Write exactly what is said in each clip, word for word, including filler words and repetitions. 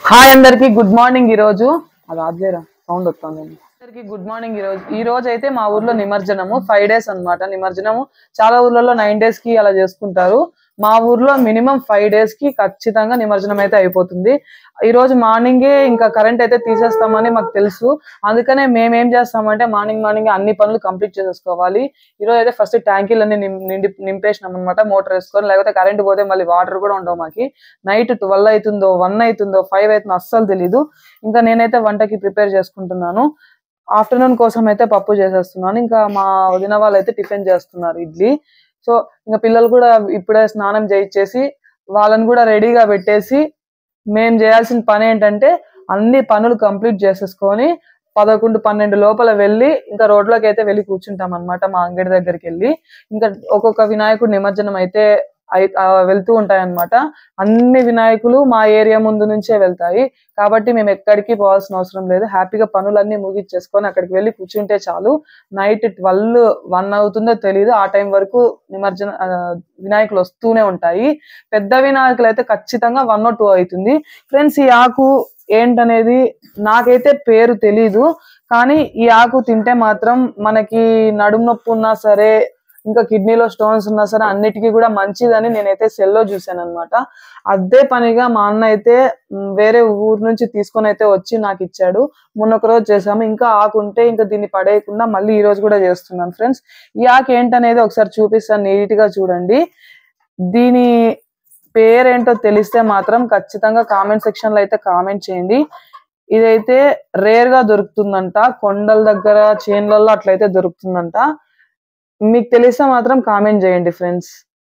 hi అందరికి good morning ఈ రోజు అది ఆద్లేరా సౌండ్ వస్తుంది అందరికి గుడ్ మార్నింగ్ ఈ రోజు ఈ రోజు అయితే మా ఊర్లో నిమజ్జనము ఫైవ్ డేస్ అన్నమాట నిమజ్జనము చాలా ఊర్లలో నైన్ డేస్ కి అలా చేసుకుంటారు మా ఊర్లో మినిమం ఫైవ్ డేస్ కి ఖచ్చితంగా నిమజ్జనం అయితే అయిపోతుంది ఈ రోజు మార్నింగే ఇంకా కరెంట్ అయితే తీసేస్తామని మాకు తెలుసు అందుకనే మేము ఏం చేస్తామంటే మార్నింగ్ మార్నింగ్ అన్ని పనులు కంప్లీట్ చేసేసుకోవాలి ఈ రోజు అయితే ఫస్ట్ ట్యాంకీలన్నీ నిండి నింపేసినాం అన్నమాట మోటార్ వేసుకొని లేకపోతే కరెంట్ పోతే మళ్ళీ వాటర్ కూడా ఉండవు మాకి నైట్ ట్వెల్వ్ అవుతుందో వన్ అవుతుందో ఫైవ్ అవుతుందో అస్సలు తెలీదు ఇంకా నేనైతే వంటకి ప్రిపేర్ చేసుకుంటున్నాను ఆఫ్టర్నూన్ కోసం అయితే పప్పు చేసేస్తున్నాను ఇంకా మా వదిన వాళ్ళు అయితే టిఫిన్ చేస్తున్నారు ఇడ్లీ సో ఇంకా పిల్లలు కూడా ఇప్పుడే స్నానం చేయించేసి వాళ్ళని కూడా రెడీగా పెట్టేసి మేము చేయాల్సిన పని ఏంటంటే అన్ని పనులు కంప్లీట్ చేసేసుకొని పదకొండు పన్నెండు లోపల వెళ్ళి ఇంకా రోడ్లోకి అయితే వెళ్ళి కూర్చుంటాం అనమాట మా అంగడి దగ్గరికి వెళ్ళి ఇంకా ఒక్కొక్క వినాయకుడు నిమజ్జనం అయితే వెళ్తూ ఉంటాయన్నమాట అన్ని వినాయకులు మా ఏరియా ముందు నుంచే వెళ్తాయి కాబట్టి మేము ఎక్కడికి పోవాల్సిన అవసరం లేదు హ్యాపీగా పనులన్నీ ముగించేసుకొని అక్కడికి వెళ్ళి కూర్చుంటే చాలు నైట్ ట్వెల్వ్ వన్ అవుతుందో తెలియదు ఆ టైం వరకు నిమజ్జన వినాయకులు వస్తూనే ఉంటాయి పెద్ద వినాయకులు అయితే ఖచ్చితంగా వన్ టూ అవుతుంది ఫ్రెండ్స్ ఈ ఆకు ఏంటనేది నాకైతే పేరు తెలీదు కానీ ఈ ఆకు తింటే మాత్రం మనకి నడుము నొప్పి ఉన్నా సరే ఇంకా కిడ్నీలో స్టోన్స్ ఉన్నా సరే అన్నిటికీ కూడా మంచిదని నేనైతే సెల్లో చూసాను అనమాట అదే పనిగా మా అన్న అయితే వేరే ఊరు నుంచి తీసుకొని అయితే వచ్చి నాకు ఇచ్చాడు మొన్న ఒక రోజు చేసాము ఇంకా ఆకుంటే ఇంకా దీన్ని పడేయకుండా మళ్ళీ ఈ రోజు కూడా చేస్తున్నాను ఫ్రెండ్స్ ఈ ఆకు ఏంటనేది ఒకసారి చూపిస్తాను నీట్ గా చూడండి దీని పేరేంటో తెలిస్తే మాత్రం ఖచ్చితంగా కామెంట్ సెక్షన్ లో అయితే కామెంట్ చేయండి ఇదైతే రేర్ గా దొరుకుతుందంట కొండల దగ్గర చేన్లలో అట్లయితే దొరుకుతుందంట మీకు తెలిస్తే మాత్రం కామెంట్ చేయండి ఫ్రెండ్స్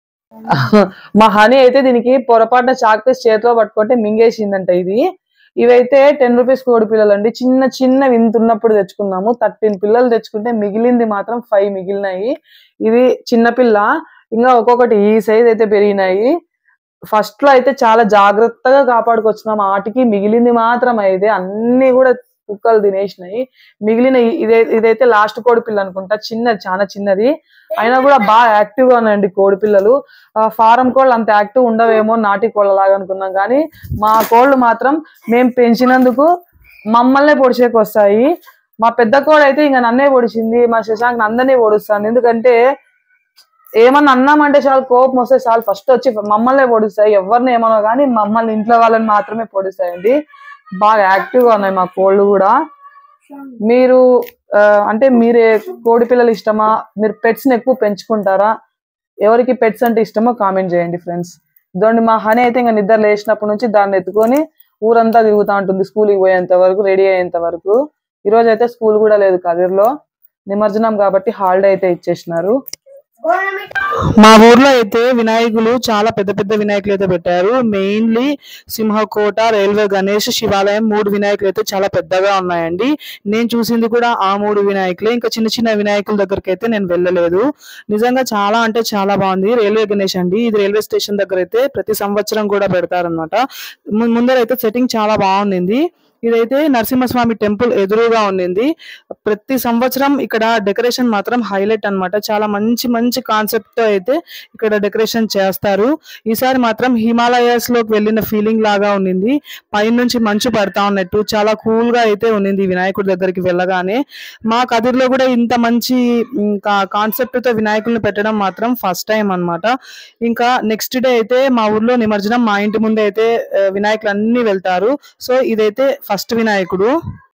మా హనీ అయితే దీనికి పొరపాటున చాక్ పీస్ చేతిలో పట్టుకుంటే మింగేసిందంట ఇది ఇవైతే టెన్ రూపీస్ కోడి పిల్లలు అండి చిన్న చిన్న వింతున్నప్పుడు తెచ్చుకున్నాము థర్టీన్ పిల్లలు తెచ్చుకుంటే మిగిలింది మాత్రం ఫైవ్ మిగిలినాయి ఇది చిన్నపిల్ల ఇంకా ఒక్కొక్కటి ఈ సైజ్ అయితే పెరిగినాయి ఫస్ట్ లో అయితే చాలా జాగ్రత్తగా కాపాడుకొచ్చినాం ఆటికి మిగిలింది మాత్రం అయితే అన్ని కూడా కుక్కలు తినేసినాయి మిగిలిన ఇదే ఇదైతే లాస్ట్ కోడి పిల్ల అనుకుంటా చిన్నది చాలా చిన్నది అయినా కూడా బాగా యాక్టివ్ గా ఉన్నాయండి కోడి పిల్లలు ఫారం కోళ్ళు అంత యాక్టివ్ ఉండవేమో నాటి కోళ్ళ లాగా అనుకున్నాం కానీ మా కోళ్ళు మాత్రం మేము పెంచినందుకు మమ్మల్నే పొడిచేకి వస్తాయి మా పెద్ద కోడి అయితే ఇంకా నన్నే పొడిచింది మా శశాంక్ అందరినీ పొడుస్తాను ఎందుకంటే ఏమన్నా అన్నామంటే చాలు కోపం వస్తే చాలు ఫస్ట్ వచ్చి మమ్మల్నే పొడుస్తాయి ఎవరిని ఏమన్నా కానీ మమ్మల్ని ఇంట్లో వాళ్ళని మాత్రమే పొడుస్తాయండి బాగా యాక్టివ్ గా ఉన్నాయి మా కోళ్ళు కూడా మీరు అంటే మీరే కోడి పిల్లలు ఇష్టమా మీరు పెట్స్ ని ఎక్కువ పెంచుకుంటారా ఎవరికి పెట్స్ అంటే ఇష్టమో కామెంట్ చేయండి ఫ్రెండ్స్ ఇదండి మా హనీ అయితే ఇంకా నిద్ర లేచినప్పటి నుంచి దాన్ని ఎత్తుకొని ఊరంతా తిరుగుతూ ఉంటుంది స్కూల్కి పోయేంత వరకు రెడీ అయ్యేంత వరకు ఈ రోజు అయితే స్కూల్ కూడా లేదు కదిర్లో నిమజ్జనం కాబట్టి హాలిడే అయితే ఇచ్చేసినారు మా ఊర్లో అయితే వినాయకులు చాలా పెద్ద పెద్ద వినాయకులు అయితే పెట్టారు మెయిన్లీ సింహకోట రైల్వే గణేష్ శివాలయం మూడు వినాయకులు అయితే చాలా పెద్దగా ఉన్నాయండి నేను చూసింది కూడా ఆ మూడు వినాయకులే ఇంకా చిన్న చిన్న వినాయకుల దగ్గరికి అయితే నేను వెళ్ళలేదు నిజంగా చాలా అంటే చాలా బాగుంది రైల్వే గణేష్ అండి ఇది రైల్వే స్టేషన్ దగ్గర అయితే ప్రతి సంవత్సరం కూడా పెడతారనమాట ముందర అయితే సెట్టింగ్ చాలా బాగుంది ఇదైతే నరసింహస్వామి టెంపుల్ ఎదురుగా ఉండింది ప్రతి సంవత్సరం ఇక్కడ డెకరేషన్ మాత్రం హైలైట్ అనమాట చాలా మంచి మంచి కాన్సెప్ట్ తో అయితే ఇక్కడ డెకరేషన్ చేస్తారు ఈసారి మాత్రం హిమాలయాస్ లోకి వెళ్ళిన ఫీలింగ్ లాగా ఉండింది పైనుంచి మంచు పడతా ఉన్నట్టు చాలా కూల్ గా అయితే ఉండింది వినాయకుడి దగ్గరికి వెళ్ళగానే మా కదిర్లో కూడా ఇంత మంచి కాన్సెప్ట్ తో వినాయకుడిని పెట్టడం మాత్రం ఫస్ట్ టైం అనమాట ఇంకా నెక్స్ట్ డే అయితే మా ఊర్లో నిమజ్జనం మా ఇంటి ముందే అయితే వినాయకులు అన్ని వెళ్తారు సో ఇదైతే ఫస్ట్ వినాయకుడు